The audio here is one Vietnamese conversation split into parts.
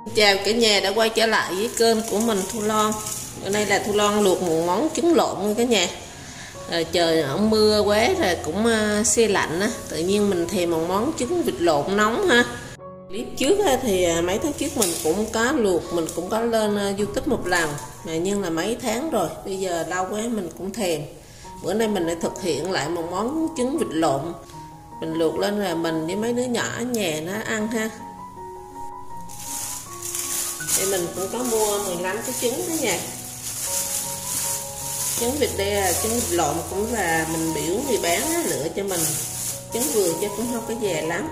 Chào cả nhà đã quay trở lại với kênh của mình Thu Loan. Bữa nay là Thu Loan luộc một món trứng lộn nha cả nhà. Trời nó mưa quá rồi cũng se lạnh á, tự nhiên mình thèm một món trứng vịt lộn nóng ha. Clip trước thì mấy tháng trước mình cũng có luộc, mình cũng có lên YouTube một lần, nhưng là mấy tháng rồi, bây giờ lâu quá mình cũng thèm. Bữa nay mình lại thực hiện lại một món trứng vịt lộn. Mình luộc lên là mình với mấy đứa nhỏ ở nhà nó ăn ha. Thì mình cũng có mua 15 cái trứng đó nha. Trứng vịt đây là trứng vịt lộn, cũng là mình biểu người bán lựa cho mình trứng vừa chứ cũng không có già lắm.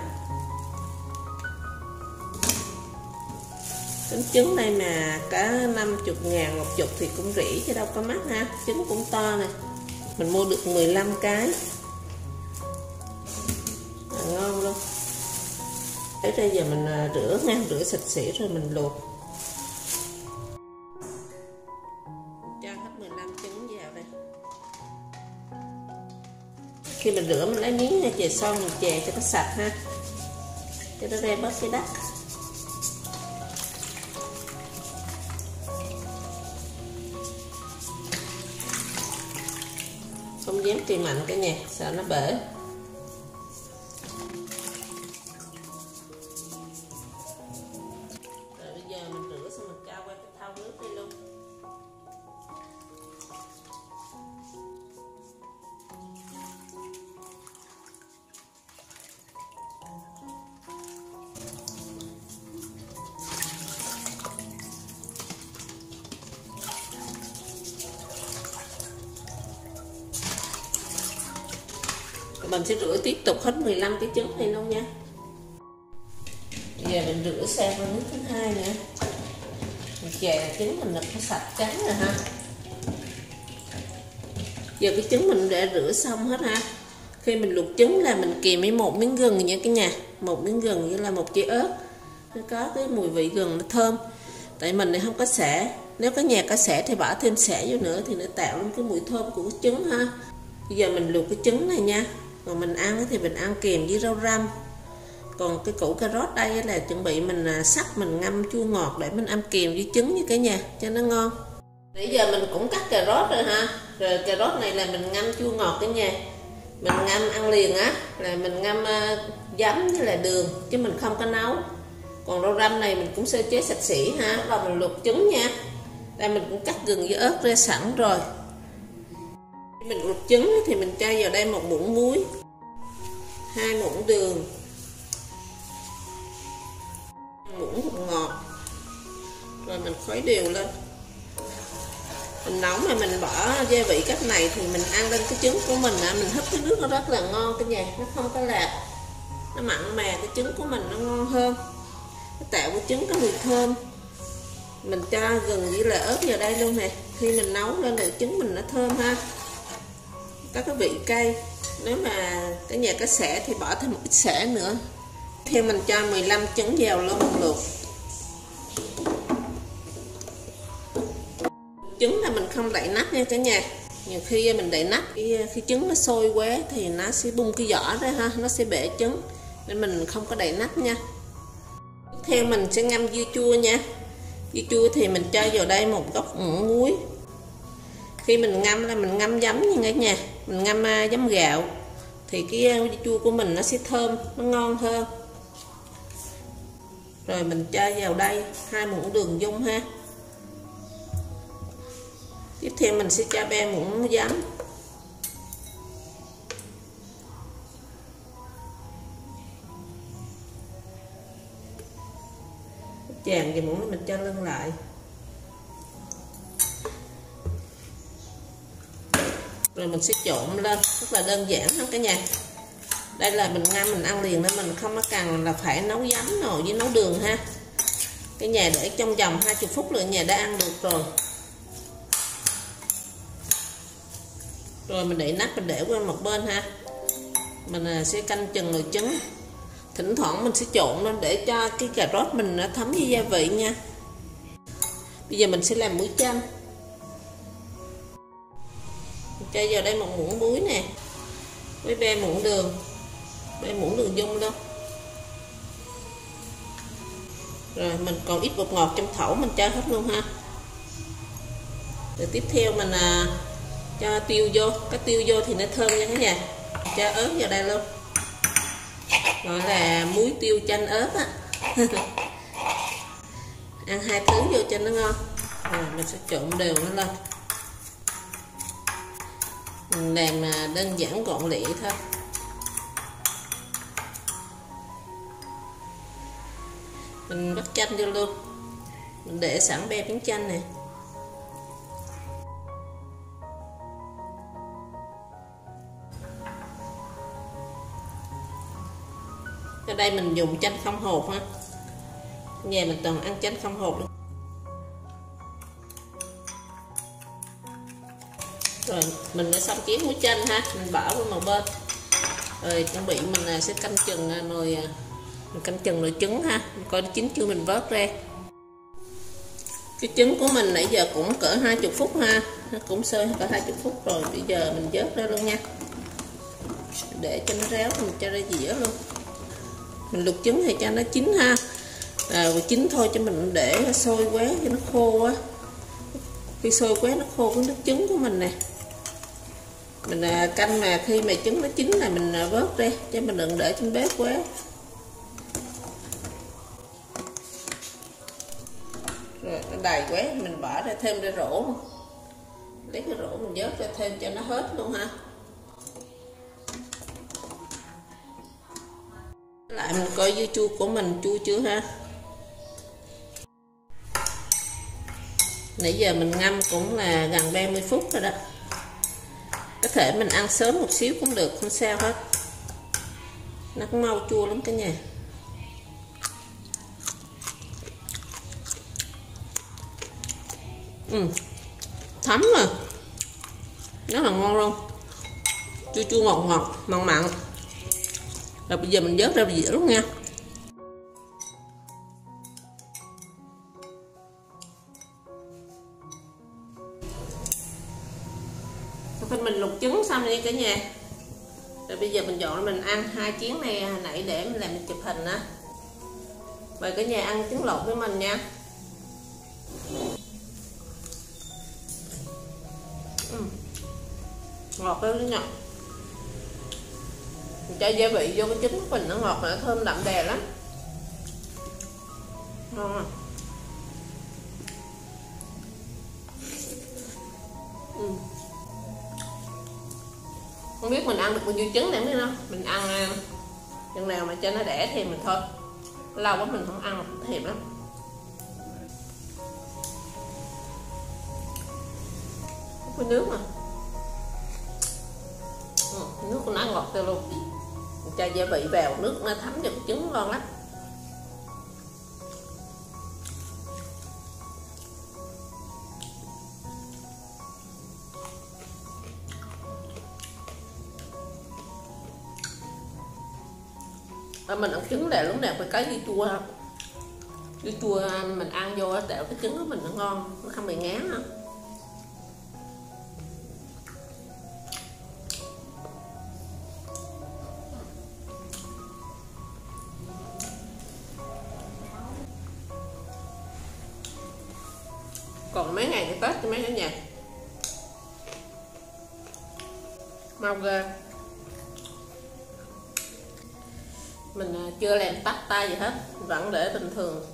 Cái trứng đây mà cả 50.000 một chục thì cũng rỉ chứ đâu có mắc ha. Trứng cũng to nè, mình mua được 15 cái ngon luôn. Thế bây giờ mình rửa nha, rửa sạch sẽ rồi mình luộc. Cho hết 15 trứng vào đây. Khi mình rửa mình lấy miếng chè son mình chè cho nó sạch ha, cho nó ra bớt cái đất. Không dám chì mạnh cả nhà, sợ nó bể. Rồi bây giờ mình rửa xong mình cho qua cái thau nước đi luôn. Mình sẽ rửa tiếp tục hết 15 cái trứng này luôn nha. Bây giờ mình rửa sang qua nước thứ hai nữa. Mình chè trứng mình nó sạch trắng rồi ha. Giờ cái trứng mình đã rửa xong hết ha. Khi mình luộc trứng là mình kèm với một miếng gừng nha cả nhà. Một miếng gừng như là một trái ớt. Nó có cái mùi vị gừng nó thơm. Tại mình thì không có sả. Nếu có nhà có sả thì bỏ thêm sả vô nữa thì nó tạo lên cái mùi thơm của cái trứng ha. Bây giờ mình luộc cái trứng này nha. Còn mình ăn thì mình ăn kèm với rau răm. Còn cái củ cà rốt đây là chuẩn bị mình sắc mình ngâm chua ngọt để mình ăn kèm với trứng như cả nhà cho nó ngon. Bây giờ mình cũng cắt cà rốt rồi ha. Rồi cà rốt này là mình ngâm chua ngọt cả nhà. Mình ngâm ăn liền á, là mình ngâm giấm với là đường chứ mình không có nấu. Còn rau răm này mình cũng sơ chế sạch sẽ ha. Bắt đầu mình luộc trứng nha. Đây mình cũng cắt gừng với ớt ra sẵn rồi. Mình luộc trứng thì mình cho vào đây 1 muỗng muối, 2 muỗng đường, 1 muỗng bột ngọt, rồi mình khuấy đều lên. Mình nấu mà mình bỏ gia vị cách này thì mình ăn lên cái trứng của mình mình hấp cái nước nó rất là ngon cả nhà, nó không có lạt, nó mặn mà cái trứng của mình nó ngon hơn, nó tạo cái trứng có mùi thơm. Mình cho gừng với là ớt vào đây luôn nè, khi mình nấu lên được trứng mình nó thơm ha. Có cái vị cay, nếu mà cái nhà có sả thì bỏ thêm một ít sả nữa. Theo mình cho 15 trứng vào luôn mình luộc. Trứng là mình không đậy nắp nha cả nhà. Nhiều khi mình đậy nắp khi trứng nó sôi quá thì nó sẽ bung cái vỏ ra ha, nó sẽ bể trứng, nên mình không có đậy nắp nha. Tiếp theo mình sẽ ngâm dưa chua nha. Dưa chua thì mình cho vào đây 1 góc muỗng muối. Khi mình ngâm là mình ngâm giấm như cả nhà, mình ngâm giấm gạo thì cái dưa chua của mình nó sẽ thơm, nó ngon hơn. Rồi mình cho vào đây 2 muỗng đường dung ha. Tiếp theo mình sẽ cho 3 muỗng giấm. Tràn vào muỗng mình cho lưng lại. Rồi mình sẽ trộn lên, rất là đơn giản thôi cả nhà. Đây là mình ngâm mình ăn liền nên mình không có cần là phải nấu giấm nồi với nấu đường ha. Cái nhà để trong vòng 20 phút là nhà đã ăn được rồi. Rồi mình để nắp mình để qua một bên ha. Mình sẽ canh chừng nồi trứng. Thỉnh thoảng mình sẽ trộn lên để cho cái cà rốt mình nó thấm với gia vị nha. Bây giờ mình sẽ làm muối chanh. Cho vào đây 1 muỗng muối nè, với 3 muỗng đường, 3 muỗng đường dung luôn. Rồi mình còn ít bột ngọt trong thẩu mình cho hết luôn ha. Rồi tiếp theo mình cho tiêu vô, cái tiêu vô thì nó thơm nha cả nhà. Cho ớt vào đây luôn, gọi là muối tiêu chanh ớt á. Ăn hai thứ vô cho nó ngon. Rồi mình sẽ trộn đều nó lên. Mình làm đơn giản gọn lẹ thôi. Mình bắt chanh vô luôn, mình để sẵn be miếng chanh này. Ở đây mình dùng chanh không hột ha, nhà mình toàn ăn chanh không hột luôn. Rồi mình đã xong chén muối chanh ha, mình bỏ vào một bên. Rồi chuẩn bị mình sẽ canh chừng nồi, mình canh chừng nồi trứng ha, mình coi chín chưa mình vớt ra. Cái trứng của mình nãy giờ cũng cỡ 20 phút ha, nó cũng sôi cỡ 20 phút rồi, bây giờ mình vớt ra luôn nha, để cho nó ráo mình cho ra dĩa luôn. Mình luộc trứng thì cho nó chín ha, rồi chín thôi, cho mình để sôi quá cho nó khô á. Khi sôi quá nó khô cái nước trứng của mình nè. Mình canh mà khi mà trứng nó chín là mình vớt ra, chứ mình đừng để trên bếp quá. Rồi nó đầy quá mình bỏ ra thêm ra rổ, lấy cái rổ mình vớt ra thêm cho nó hết luôn ha. Lại mình coi dưa chua của mình chua chưa ha. Nãy giờ mình ngâm cũng là gần 30 phút rồi đó. Có thể mình ăn sớm một xíu cũng được, không sao hết. Nó cũng mau chua lắm cả nhà. Thấm rồi, rất là ngon luôn, chua chua ngọt ngọt mặn mặn. Rồi bây giờ mình vớt ra dĩa luôn nha. Khi mình luộc trứng xong đi cả nhà, rồi bây giờ mình dọn mình ăn hai chén này hồi nãy để mình làm mình chụp hình á. Mời cả nhà ăn trứng lộn với mình nha. Ngọt đó nhỉ. Mình cho gia vị vô cái trứng của mình, nó ngọt và nó thơm đậm đà lắm, ngon à. Không biết mình ăn được bao nhiêu trứng này biết không? Mình ăn chừng nào mà cho nó đẻ thì mình thôi, lâu quá mình không ăn mà cũng thèm lắm. Cái nước mà nước của nó ngọt teo luôn. Mình cho gia vị vào, nước nó thấm vào trứng ngon lắm. Mình ăn trứng là lúc nào phải có dưa chua không? Dưa chua mình ăn vô để cái trứng của mình nó ngon, nó không bị ngán không? Còn mấy ngày thì Tết cho mấy ở nhà mau ghê. Mình chưa làm tắt tay gì hết, vẫn để bình thường.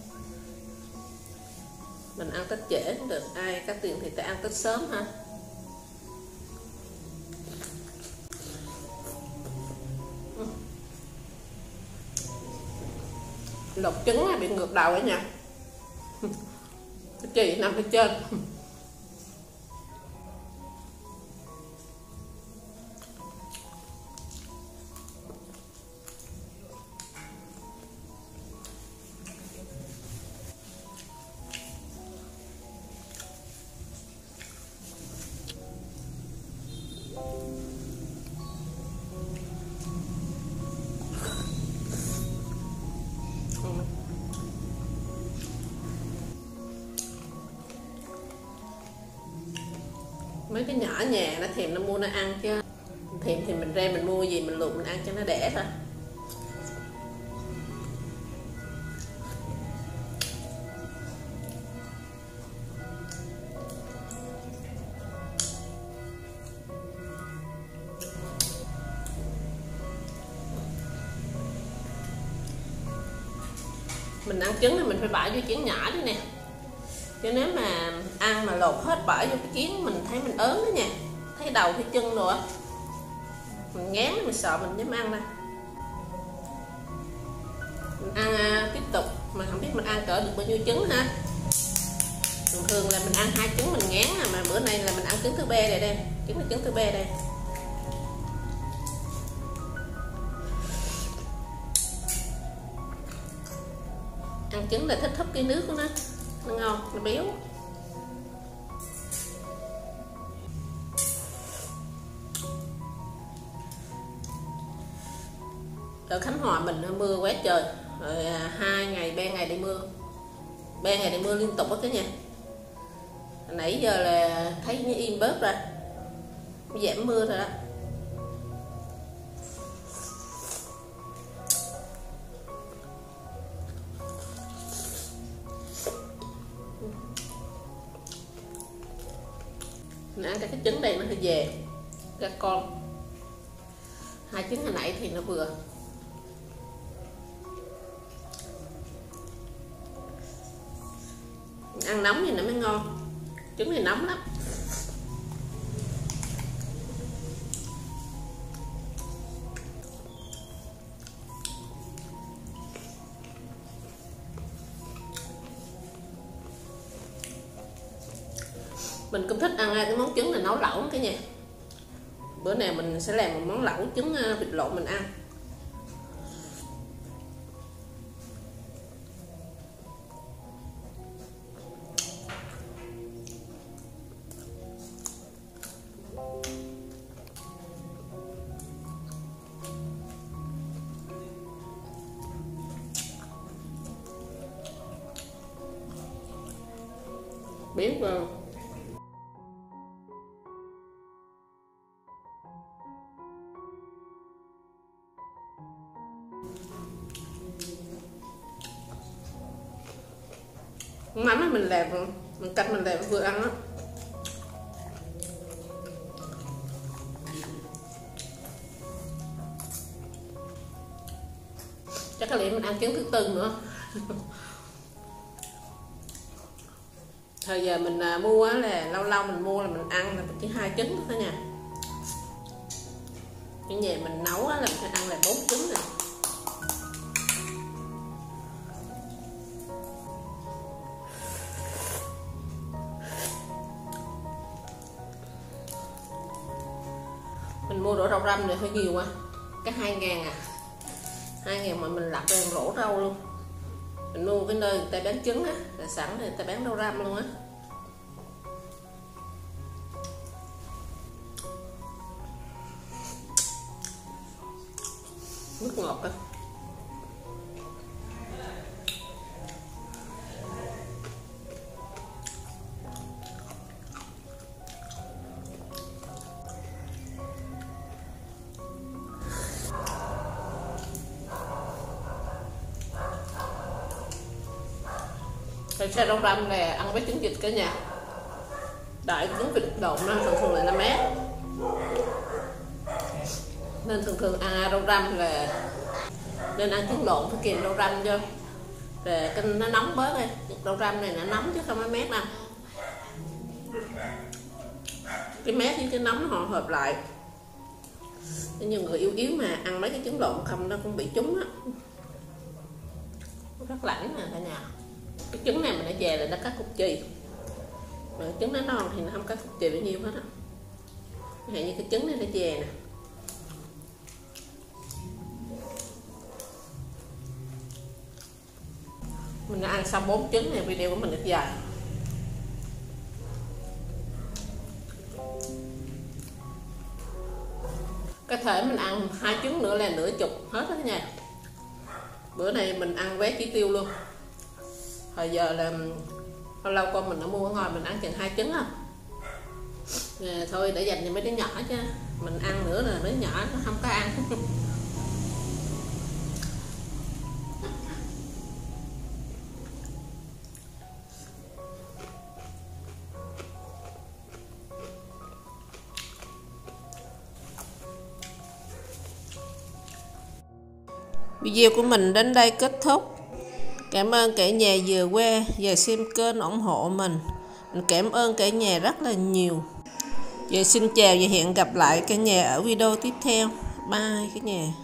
Mình ăn Tết trễ cũng được, ai có tiền thì ta ăn Tết sớm ha. Lột trứng là bị ngược đầu ấy nha. Cái chì nằm phía trên. Mấy cái nhỏ nhà nó thèm nó mua nó ăn, chứ thèm thì mình ra mình mua gì mình luộc mình ăn cho nó đẻ thôi. Mình ăn trứng thì mình phải bỏ vô chén nhỏ đó nè, chứ nếu mà ăn mà lột hết bỏ vô cái chén mình thấy mình ớn đó nha, thấy đầu thấy chân rồi á, mình ngán mình sợ mình dám ăn nè. Mình ăn tiếp tục mà không biết mình ăn cỡ được bao nhiêu trứng ha. Thường thường là mình ăn 2 trứng mình ngán mà bữa nay là mình ăn trứng thứ ba đây đây, trứng là trứng thứ ba đây. Ăn trứng là thích húp cái nước của nó ngon, nó béo. Ở Khánh Hòa mình mưa quá trời, rồi 2 ngày 3 ngày đi mưa, 3 ngày đi mưa liên tục đó cả nhà. Nãy giờ là thấy nó im bớt rồi, giảm mưa rồi đó. Mình ăn cái trứng đây nó hơi về ra con, 2 trứng hồi nãy thì nó vừa. Mình ăn nóng thì nó mới ngon, trứng thì nóng lắm. Mình cũng thích ăn cái món trứng là nấu lẩu cái nha. Bữa nay mình sẽ làm một món lẩu trứng vịt lộn mình ăn. Biết không? Mắm mình làm, mình cách mình làm vừa ăn á. Chắc có lẽ mình ăn trứng thứ tư nữa. Thời giờ mình mua là lâu lâu mình mua là mình ăn là chỉ 2 trứng thôi nha. Cái nhà mình nấu là mình phải ăn là 4 trứng này. Mình mua đổ rau răm này hơi nhiều quá, cái 2.000 à, 2.000 mà mình lặt ra rổ rau luôn. Mình mua cái nơi người ta bán trứng á, là sẵn thì người ta bán rau răm luôn á. Nước ngọt á. Thật ra rau răm là ăn với trứng vịt cả nhà. Đợi trứng vịt độn nó thường là nó mát, nên thường ăn rau răm là nên ăn trứng lộn phải kèm rau răm vô, rồi cái nó nóng bớt đi. Rau răm này nó nóng chứ không có mát đâu, cái mát với cái nóng họ hợp lại. Nhiều người yếu yếu mà ăn mấy cái trứng lộn không nó cũng bị trúng á, rất lạnh nè cả nhà. Cái trứng này mình đã về là nó có cục chì, mà trứng nó non thì nó không có cục chì bao nhiêu hết á. Như cái trứng này nó về nè. Mình đã ăn xong 4 trứng này, video của mình rất dài. Có thể mình ăn 2 trứng nữa là nửa chục hết đó nha. Bữa nay mình ăn vé chỉ tiêu luôn. Hồi giờ là lâu lâu con mình đã mua ở ngoài mình ăn chừng 2 trứng à. Thôi để dành cho mấy đứa nhỏ chứ mình ăn nữa là đứa nhỏ nó không có ăn. Video của mình đến đây kết thúc. Cảm ơn cả nhà vừa qua và xem kênh ủng hộ mình. Mình cảm ơn cả nhà rất là nhiều. Giờ xin chào và hẹn gặp lại cả nhà ở video tiếp theo. Bye cả nhà.